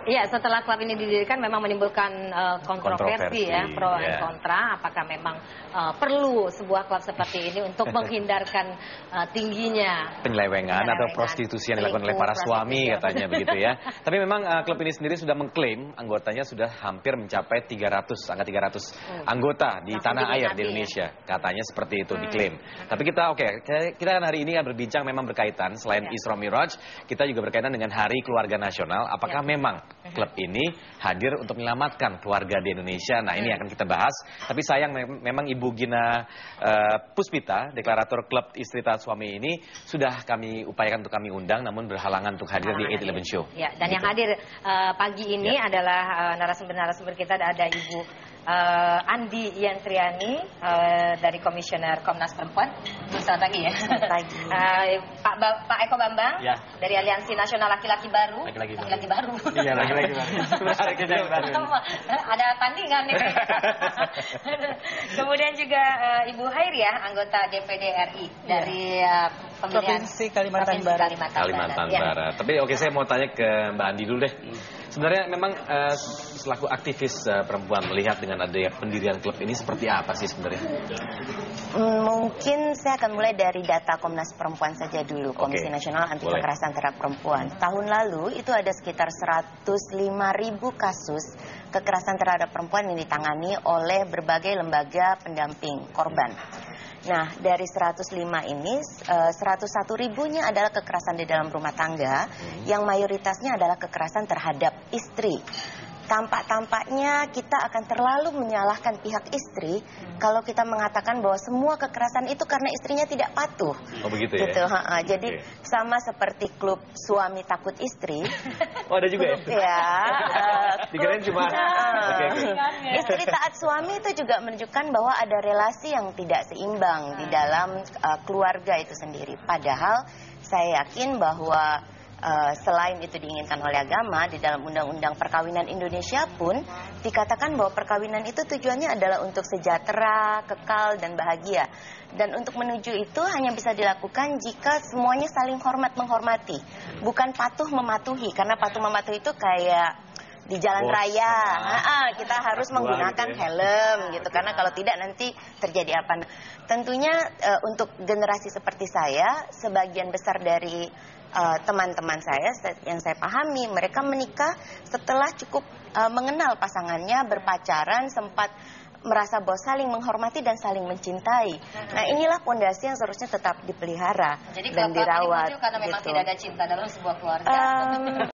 Iya, setelah klub ini didirikan memang menimbulkan kontroversi ya, pro dan kontra. Apakah memang perlu sebuah klub seperti ini untuk menghindarkan tingginya penyelewengan atau prostitusi yang dilakukan oleh para suami katanya begitu ya. Tapi memang klub ini sendiri sudah mengklaim anggotanya sudah hampir mencapai 300 anggota di tanah air di Indonesia. Katanya seperti itu diklaim. Tapi kita kita hari ini berbincang memang berkaitan selain Isra Miraj, kita juga berkaitan dengan Hari Keluarga Nasional. Apakah memang klub ini hadir untuk menyelamatkan keluarga di Indonesia? Nah, ini akan kita bahas. Tapi sayang memang Ibu Gina Puspita, deklarator klub Istri Taat Suami ini sudah kami upayakan untuk kami undang, namun berhalangan untuk hadir di 8-11 Show. Ya, dan yang hadir pagi ini adalah narasumber kita. Ada Ibu Andi Yantriani dari Komisioner Komnas Perempuan. Selamat pagi ya. Selamat pagi. Pak Eko Bambang dari Aliansi Nasional Laki-Laki Baru. Laki-laki baru. Iya, laki-laki baru. Ada tandingan nih. Kemudian juga Ibu Hairiah, anggota DPD RI dari Provinsi Kalimantan Barat. Kalimantan Barat. Tapi saya mau tanya ke Mbak Andi dulu deh. Sebenarnya memang selaku aktivis perempuan melihat dengan adanya pendirian klub ini seperti apa sih sebenarnya? Mungkin saya akan mulai dari data Komnas Perempuan saja dulu, Komisi Nasional Anti Kekerasan Terhadap Perempuan. Tahun lalu itu ada sekitar 105.000 kasus kekerasan terhadap perempuan yang ditangani oleh berbagai lembaga pendamping korban. Nah, dari 105 ini, 101.000-nya adalah kekerasan di dalam rumah tangga, yang mayoritasnya adalah kekerasan terhadap istri. Tampak-tampaknya kita akan terlalu menyalahkan pihak istri kalau kita mengatakan bahwa semua kekerasan itu karena istrinya tidak patuh. Oh begitu ya? Gitu, jadi sama seperti klub suami takut istri. Oh ada juga ya? Dikirain cuma Istri taat suami itu juga menunjukkan bahwa ada relasi yang tidak seimbang di dalam keluarga itu sendiri. Padahal saya yakin bahwa selain itu diinginkan oleh agama, di dalam Undang-Undang Perkawinan Indonesia pun dikatakan bahwa perkawinan itu tujuannya adalah untuk sejahtera, kekal, dan bahagia. Dan untuk menuju itu hanya bisa dilakukan jika semuanya saling hormat menghormati, bukan patuh mematuhi. Karena patuh mematuhi itu kayak di jalan raya, kita harus menggunakan helm gitu, karena kalau tidak nanti terjadi apa. Tentunya untuk generasi seperti saya, sebagian besar dari teman-teman saya yang saya pahami, mereka menikah setelah cukup mengenal pasangannya, berpacaran, sempat merasa bahwa saling menghormati dan saling mencintai. Nah, inilah pondasi yang seharusnya tetap dipelihara dan dirawat. Jadi karena memang tidak ada cinta dalam sebuah keluarga.